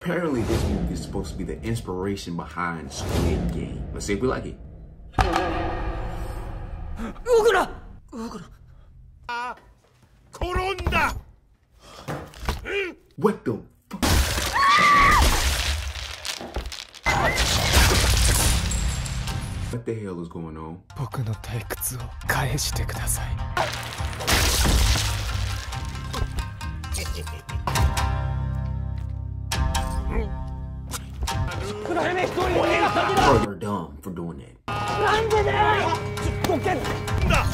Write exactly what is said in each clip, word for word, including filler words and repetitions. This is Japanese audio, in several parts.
Apparently, this movie is supposed to be the inspiration behind Squid Game. Let's see if we like it. What the fuck? What the hell is going on? 僕の退屈を返してください。 Further dumb for doing that. なんでだよ。どけんだ。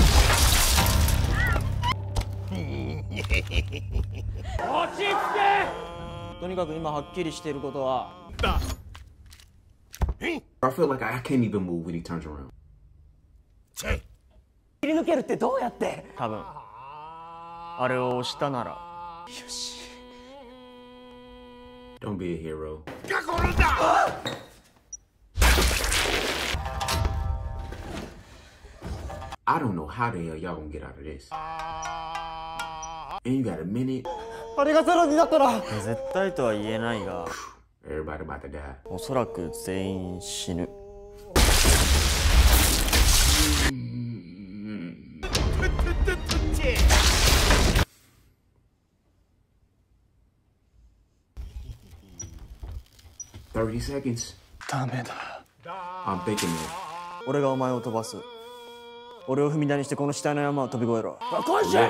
落ち着け。とにかく今はっきりしていることは。 I feel like I can't even move when he turns around. 切り抜けるってどうやって？多分あれを押したなら。よし。 Don't be a hero. I don't know how the hell y'all gonna get out of this. And you got a minute. あれがゼロになったら。絶対とは言えないが。 Everybody about to die. おそらく全員死ぬ。 thirty seconds. ダメだ。 I'm thinking that. 俺がお前を飛ばす。俺を踏み台にしてこの死体の山を飛び越えろ。来いしゃ。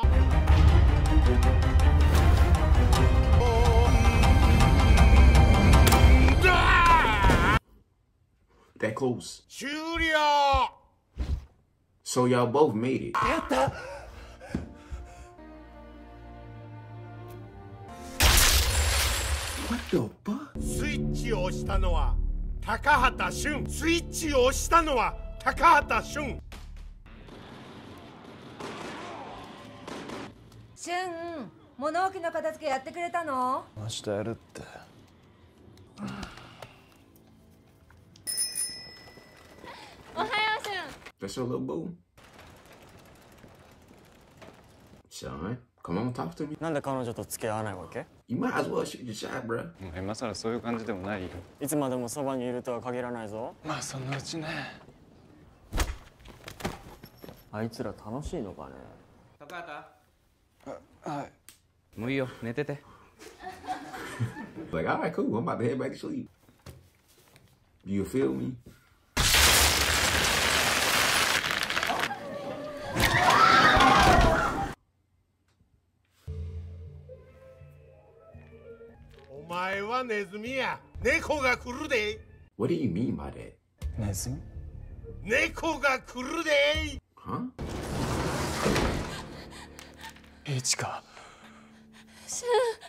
That close. So y'all both made it. What the fuck? スイッチを押したのは高畑俊。スイッチを押したのは高畑俊。 俊、物置の片付けやってくれたの？ 明日やるって。 おはよう、俊。 That's your little boo. Sean, come on, talk to me. なんで彼女と付き合わないわけ？ You might as well shoot your shot, bro. もう今更そういう感じでもないよ。 いつまでもそばにいるとは限らないぞ。 まあそのうちね。 あいつら楽しいのかね。 高畑。 はい。 もういいよ、寝てて。 Like, all right, cool. I'm about to head back to sleep. You feel me? What do you mean by that? ネズミ？ 猫が来るで。 Huh? イチカ。 シ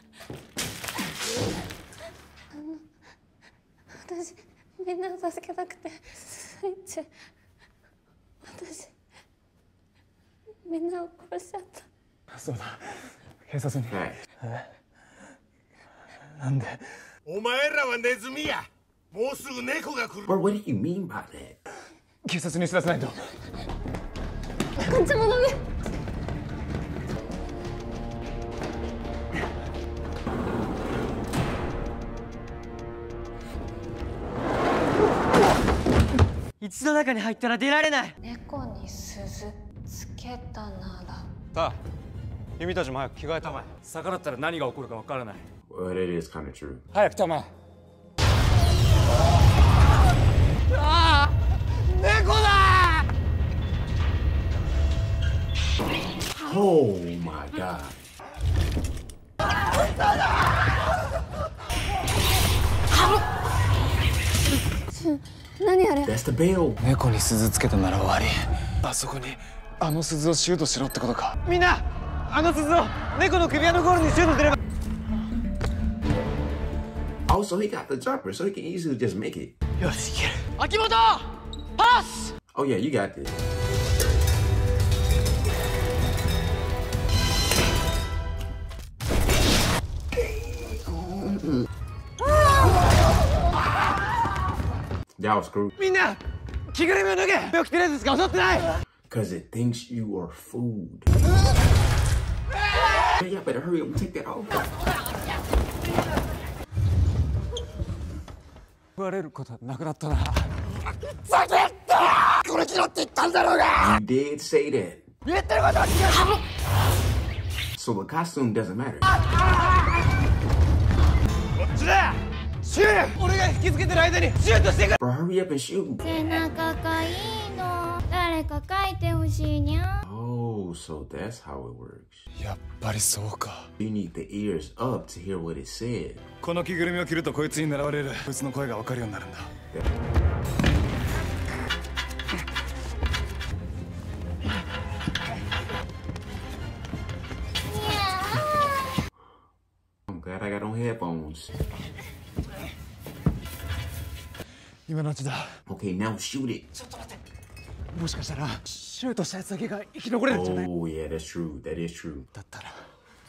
ュン。あの、私みんなを助けたくてスイッチ。私みんなを殺しちゃった。 そうだ。警察に。え？なんで？ お前らはネズミや。もうすぐ猫が来る。 Bro, what do you mean by that? 警察に知らせないと。 こっちもダメ。 一度中に入ったら出られない。 猫に鈴つけたなら。 さあ、君たちも早く着替えたまえ。逆らったら何が起こるかわからない。 Well, that is kind of true. 早くたまえ。 ああ、猫だ ！Oh my god. 何あれ？ That's the bell. 猫に鈴つけたなら終わり。あそこにあの鈴をシュートしろってことか。 みんな、あの鈴を猫の首輪のゴールにシュートすれば。 Oh, so he got the jumper, so he can easily just make it. よし、いける。秋元、パス。 Oh yeah, you got this. That was screwed. みんな、着ぐるみを脱げ。病気テレビしか襲ってない。 Cause it thinks you are food. Man, y'all better hurry up and take that off. われることはなくなったな。 You did say that. So the costume doesn't matter. 俺が引きつけてる間にシュートしてくれ。 Bro, hurry up and shoot. 背中かいいの。誰か書いてほしいにゃ。 Oh, so that's how it works. やっぱりそうか。 You need the ears up to hear what it said. この着ぐるみを着るとこいつに狙われる。こいつの声が分かるようになるんだ。 I'm glad I got on headphones. 今のうちだ。 Okay, now shoot it. もしかしたらシュートしたやつだけが生き残れるんじゃない。 Oh, yeah, that's true. That is true. だったら。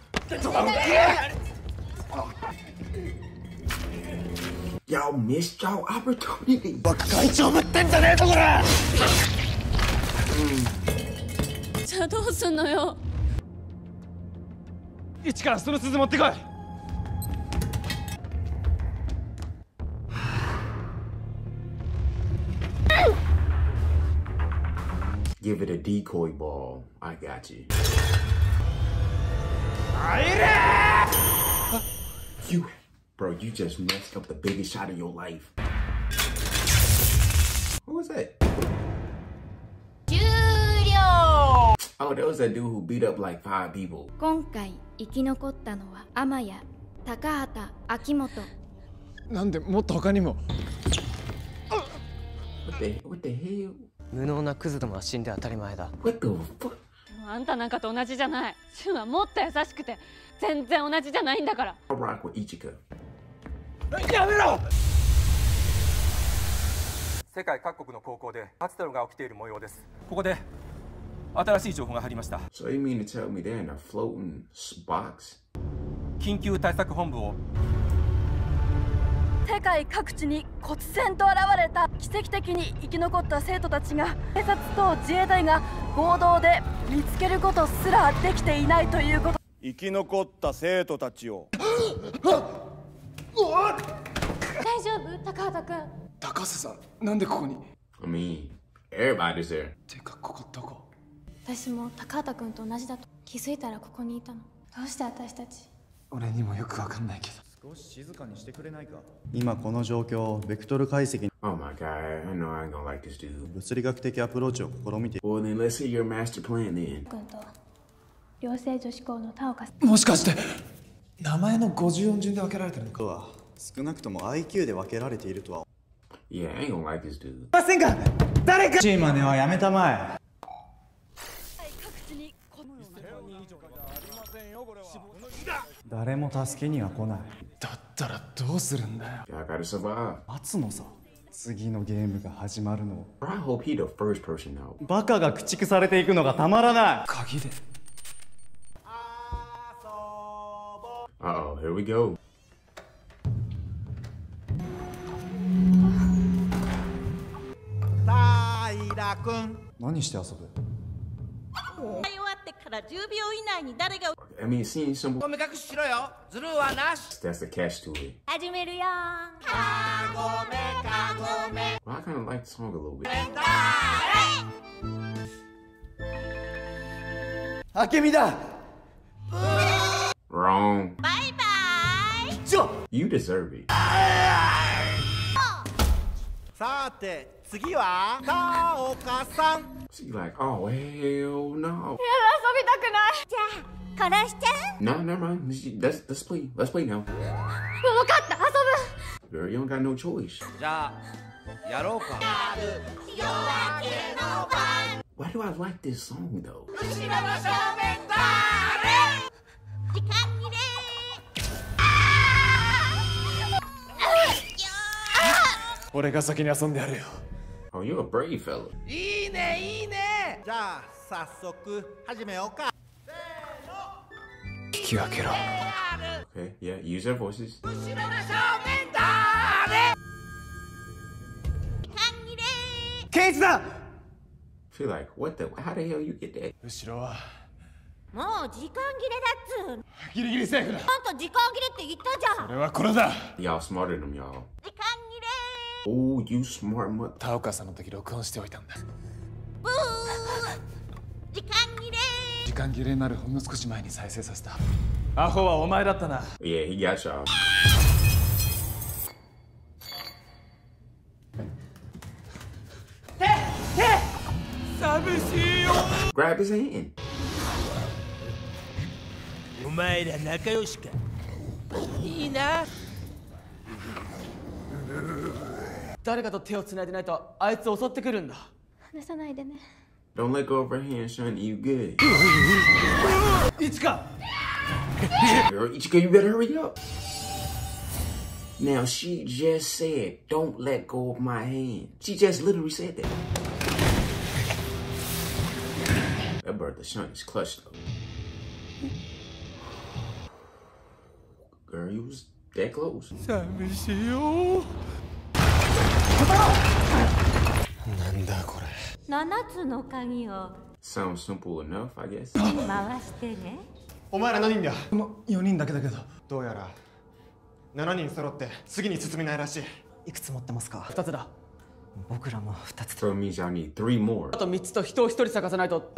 Y'all missed y'all opportunity. バカ会長ぶってんじゃねえとこれ。 じゃあどうすんのよ。 一からその鈴持ってこい。 Give it a decoy ball. I got you. You, bro, you just messed up the biggest shot of your life. Who was that? 終了。 Oh, that was that dude who beat up like five people. 今回生き残ったのは天谷、高畑、秋元。 なんでもっと他にも。 What the, what the hell? 無能なクズどもは死んで当たり前だ。 What the fuck? あんたなんかと同じじゃない。シュンはもっと優しくて全然同じじゃないんだから。 I'll rock with Ichika. やめろ。 世界各国の高校で初テロが起きている模様です。ここで新しい情報が入りました。 So you mean to tell me they're in a floating box? 緊急対策本部を。 世界各地に忽然と現れた奇跡的に生き残った生徒たちが警察と自衛隊が合同で見つけることすらできていないということ。 生き残った生徒たちを。 大丈夫、高畑くん。 高瀬さん、なんでここに。 I mean, everybody's there. てかここどこ。 私も高畑くんと同じだと気づいたらここにいたの。どうして私たち。 俺にもよくわかんないけど。 少し静かにしてくれないか。今この状況、ベクトル解析。 Oh my god, I know I ain't gonna like this dude. 物理学的アプローチを試みて。 Well then let's hear your master plan then. くんと寮生女子校の田岡さん。 もしかして名前の五十音順で分けられてるのか。 は少なくとも アイキュー で分けられているとは。 Yeah, I ain't gonna like this dude. ませんか。誰か。 チーマネはやめたまえ。 誰も助けには来ない。 だったらどうするんだよ。 Y'all gotta survive. 待つのさ。次のゲームが始まるの。 I hope he the first person out. バカが駆逐されていくのがたまらない。 鍵で。 Uh oh, here we go. 平君。何して遊ぶ。 I mean, seeing some. 目隠ししろよ。ズルはなし。 That's the catch to it. 始めるよ。 Well, I kind of like the song a little bit. あけみだ。 Wrong. バイバイ。 You deserve it. さて次は田岡さん。 She like, oh hell no. 遊びたくない。 じゃあ殺しちゃう。 No, never mind. Let's let's play. Let's play now. 分かった、遊ぶ。 Girl, you don't got no choice. じゃあやろうか。 Why do I like this song though? 時間切れ。 俺が先に遊んでやるよ。 Oh, you're a brave fella. いいねいいね。 じゃあ早速始めようか。 引き分けろ。 Okay, yeah, use your voices. ケイツだ。 Feel like, what the? How the hell you get that? 後ろはもう時間切れだっつー。 ギリギリセーフだ。 あんた時間切れって言ったじゃん。 俺はこれだ。 Y'all smarter than y'all. 時間切れ。 Oh, you smart mother. 田岡さんの時録音しておいたんだ。 ブー時間切れ時間切れになるほんの少し前に再生させた。アホはお前だったな。 Yeah, he got y'all. Grab his hand. お前ら仲良しか。いいな。 誰かと手をつないでないとあいつ襲ってくるんだ。 離さないでね。 Don't let go of her hand, son. You good? Ichika! Girl, Ichika, you better hurry up. Now she just said, "Don't let go of my hand." She just literally said that. That bird, the shunt is clutched though. Girl, you was that close. 寂しいよ。 なんだこれ。 七つの鍵を Sounds simple enough, I guess. 回してね。 お前ら何人だ？もうよにんだけだけど。どうやらしちにん揃って次に進めないらしい。いくつ持ってますか？ ふたつだ。 僕らもふたつ。 So it means y'all need three more. あとみっつと人をひとり探さないと。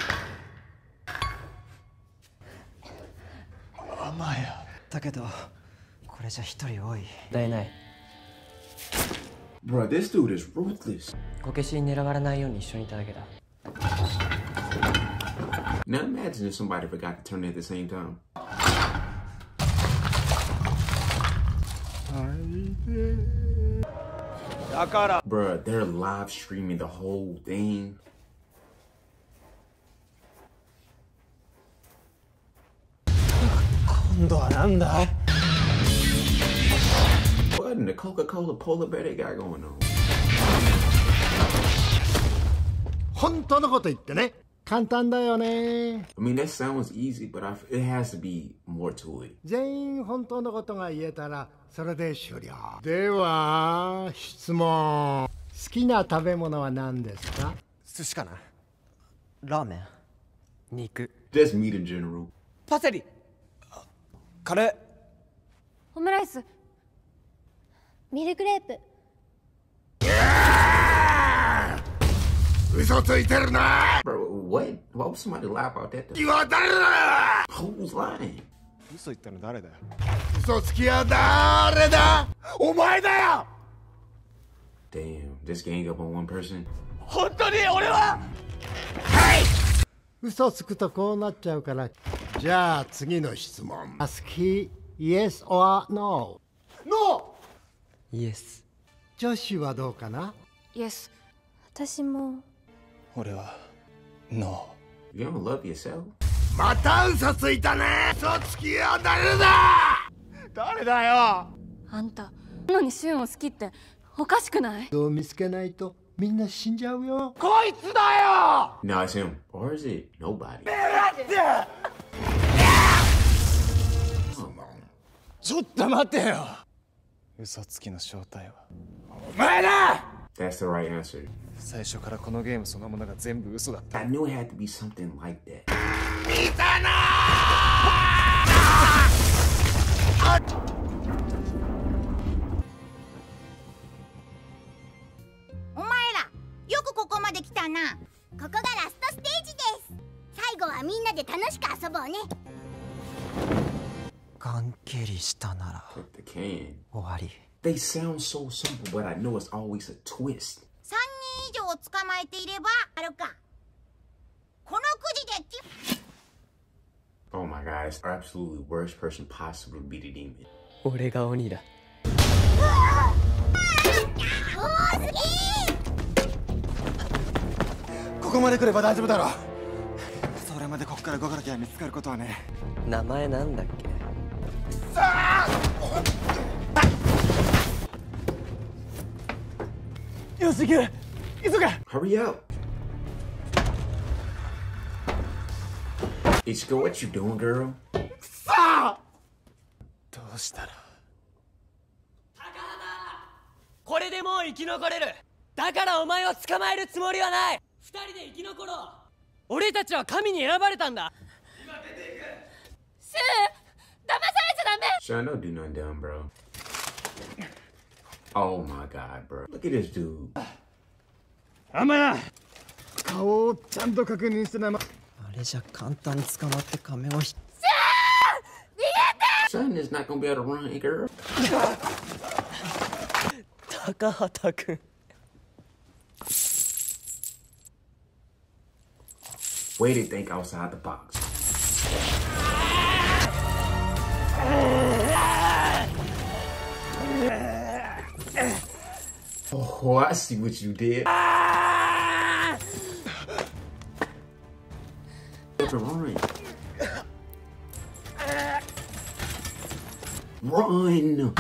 甘や。だけどこれじゃ一人多い。 だいない。 Bro, this dude is ruthless. こけしに狙われないように一緒にいただけだ。 Now imagine if somebody forgot to turn it at the same time. Bruh, they're live streaming the whole thing. What in the Coca-Cola polar bear they got going on? 本当のこと言ってね。簡単だよね。 I mean, that sounds easy, but I, it has to be more to it. 全員本当のことが言えたらそれで終了。では質問。好きな食べ物は何ですか？ 寿司かな。ラーメン。肉。 Just meat in general. パセリ。 カレー。 オムライス。ミルクレープ。 嘘ついてるな。 Bro, what? Why would somebody lie about that? 君は誰だ？ Who's lying? 嘘言ったの誰だよ。 嘘つきは誰だ？お前だよ。 Damn, just gang up on one person. 本当に俺は。 はい。嘘つくとこうなっちゃうから。じゃあ次の質問。好き Yes or No? No! Yes。 女子はどうかな？ Yes。私も。 俺はノー。You don't love yourself? また嘘ついたね。嘘つきは誰だ？誰だよ。 あんたのにシュンを好きっておかしくない？ どう見つけないとみんな死んじゃうよ。こいつだよ。 No, it's him. Or is it nobody? ちょっと待ってよ。嘘つきの正体はお前だ。 That's the right answer. 最初からこのゲームそのものが全部嘘だった。 I knew it had to be something like that. 見たなお前らよくここまで来たな。ここがラストステージです。最後はみんなで楽しく遊ぼうね。 ガン蹴りしたなら Cut the can. 終わり。 They sound so simple, but I know it's always a twist. さんにん以上捕まえていればあるか。このくじでき。 Oh my god, it's the absolutely worst person possible to be the demon. 俺が鬼だ。 多すぎ。 ここまで来れば大丈夫だろう。それまでここから動かなきゃ見つかることはね。 名前なんだっけ？よし行け。急げ。 Hurry up. Ichika, what you doing, girl? どうしたら。 これでもう生き残れる。だからお前を捕まえるつもりはない。二人で生き残ろう。俺たちは神に選ばれたんだ。今出ていく。シュー、騙されちゃダメ。 Sean, don't do nothing dumb, bro. Oh my god, bro. Look at this dude. あんまな顔をちゃんと確認してなまあれじゃ簡単に捕まって仮面をひ Son is not gonna be able to run, girl. 高畑君 Way to think outside the box. Oh, I see what you did. Run. Run.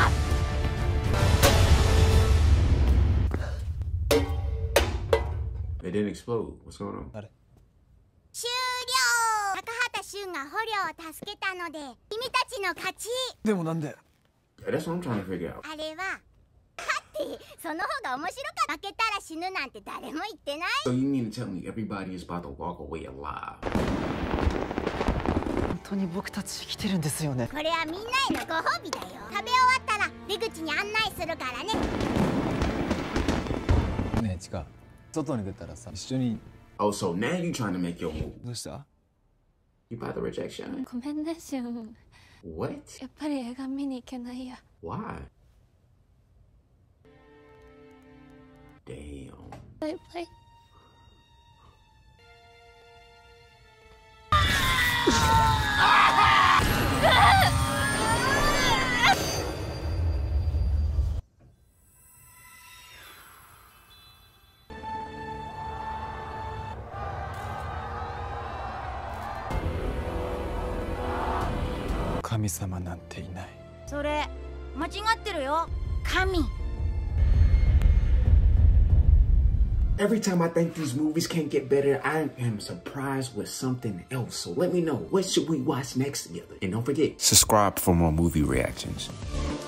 It didn't explode. What's going on? 終了。高畑俊が捕虜を助けたので君たちの勝ち。 でもなんで Yeah, that's what I'm trying to figure out. あれはだってその方が面白かった。負けたら死ぬなんて誰も言ってない。 So you mean to tell me everybody is about to walk away alive? 本当に僕たち生きてるんですよね。 これはみんなへのご褒美だよ。食べ終わったら出口に案内するからね。 ねえチカ、外に出たらさ一緒に。 Oh, so now you trying to make your move? どうした？ You about to reject Shine? ごめんねシュン。 What? やっぱり映画見に行けないや。 Why? Damn. バイバイ。 神様なんていない。 それ間違ってるよ。神。 Every time I think these movies can't get better, I am surprised with something else. So let me know, what should we watch next together? And don't forget, subscribe for more movie reactions.